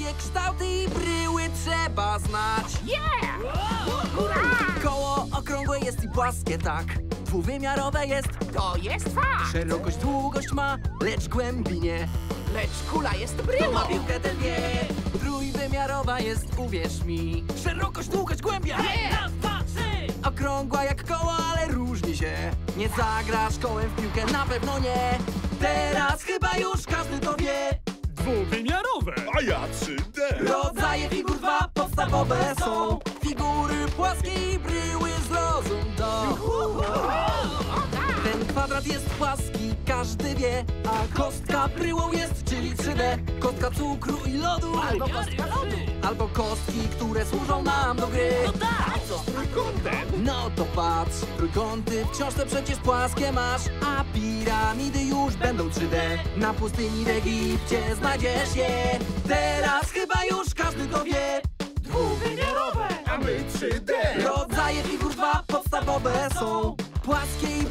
wszystkie kształty i bryły trzeba znać. Koło okrągłe jest i płaskie, tak. Dwuwymiarowe jest, To jest fakt. szerokość, długość ma, lecz głębi nie. Lecz kula jest Kto bryłą. ma piłkę, ten wie. Trójwymiarowa jest, uwierz mi. Szerokość, długość, głębia. Raz, dwa, trzy. Okrągła jak koło, ale różni się. Nie zagrasz kołem w piłkę, na pewno nie. Teraz chyba już każdy to wie. Dwuwymiarowe. A ja 3D. Rodzaje figur dwa podstawowe są. Figury płaskie i bryły zrozum to. Ten kwadrat jest płaski, każdy wie. A kostka bryłą jest, czyli 3D. Kostka cukru i lodu. Albo kostka lodu. Albo kostki, które służą nam do gry. Tak. Co z trójkątem? No to patrz, trójkąty w książce przecież płaskie masz. A piramidy już będą 3D. Na pustyni w Egipcie znajdziesz je. Teraz chyba już każdy to wie. Dwuwymiarowe. A my 3D. Rodzaje figur dwa podstawowe są. Płaskie